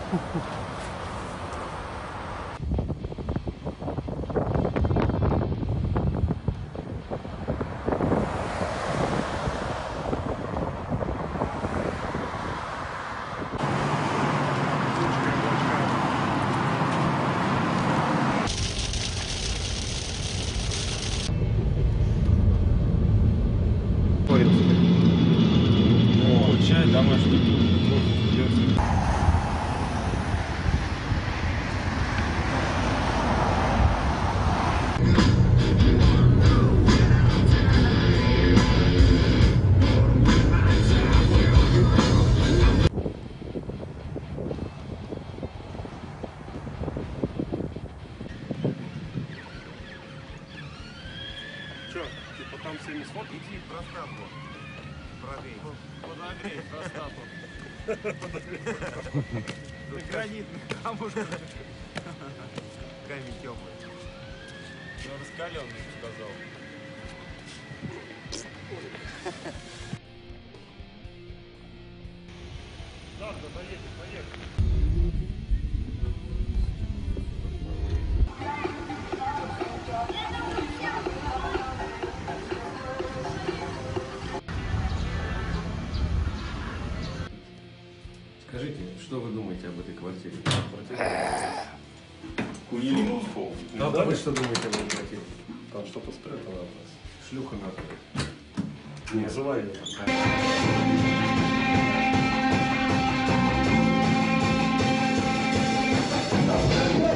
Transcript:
О, чай домашний. Че, типа там 70 ватт? Иди в простату. Прогрей. Подогреть простату. Гранитный камушек. Камень теплый. Ну, раскаленный, сказал. Да, доедем, поехали. Скажите, что вы думаете об этой квартире? Кунилингус пол. А вы что думаете об этой квартире? Там что-то спрятано от нас. Шлюха надо. Не называй ее. Да.